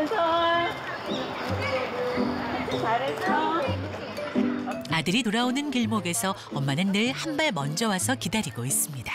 잘했어. 아들이 돌아오는 길목에서 엄마는 늘 한 발 먼저 와서 기다리고 있습니다.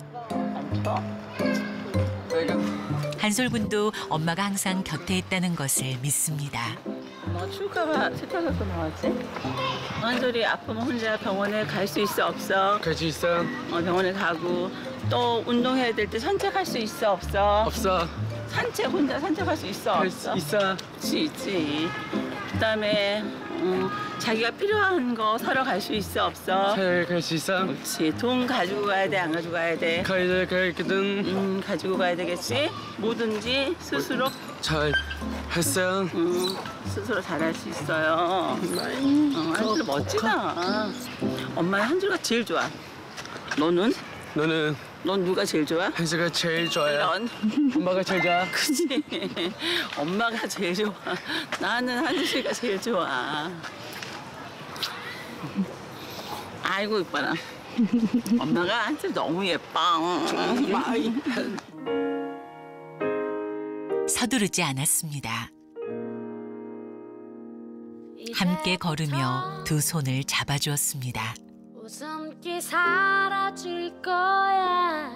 한솔군도 엄마가 항상 곁에 있다는 것을 믿습니다. 엄마가 추울까봐 세탁 갖고 나왔지? 한솔이 아프면 혼자 병원에 갈 수 있어 없어? 갈 수 있어. 병원에 가고 또 운동해야 될 때 산책할 수 있어 없어? 없어. 산책 혼자 산책할 수 있어 할 없어? 수 있어. 있지. 그다음에 자기가 필요한 거 사러 갈 수 있어 없어? 잘 갈 수 있어. 그렇지. 돈 가지고 가야 돼 안 가지고 가야 돼? 가야거든. 가지고 가야 되겠지. 뭐든지 스스로 잘 했어. 스스로 잘할 수 있어요. 한솔 멋지다. 엄마는 한솔가 제일 좋아. 너는? 너는 넌 누가 제일 좋아? 한솔가 제일 좋아요. 넌? 엄마가 제일 좋아. 그치. 엄마가 제일 좋아. 나는 한솔이가 제일 좋아. 아이고 이뻐라. 엄마가 한솔 너무 예뻐. 서두르지 않았습니다. 함께 걸으며 두 손을 잡아주었습니다. 웃음기 사라질 거야.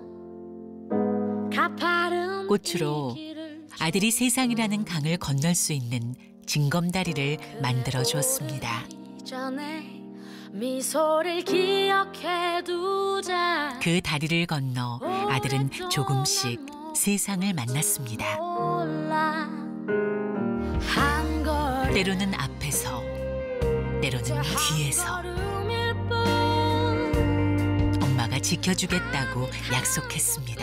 가파른 꽃으로 아들이 세상이라는 강을 건널 수 있는 징검다리를 만들어 주었습니다. 전에 미소를 기억해 두자. 그 다리를 건너 아들은 조금씩 세상을 만났습니다. 때로는 앞에서, 때로는 뒤에서. 엄마가 지켜주겠다고 약속했습니다.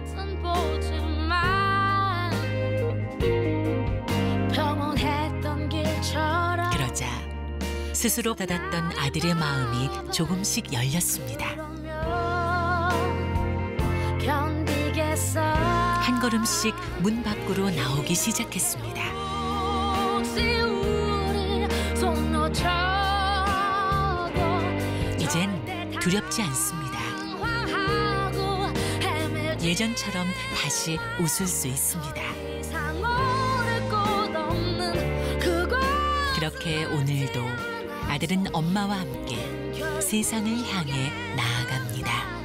그러자 스스로 닫았던 아들의 마음이 조금씩 열렸습니다. 한 걸음씩 문 밖으로 나오기 시작했습니다. 이젠 두렵지 않습니다. 예전처럼 다시 웃을 수 있습니다. 그렇게 오늘도 아들은 엄마와 함께 세상을 향해 나아갑니다.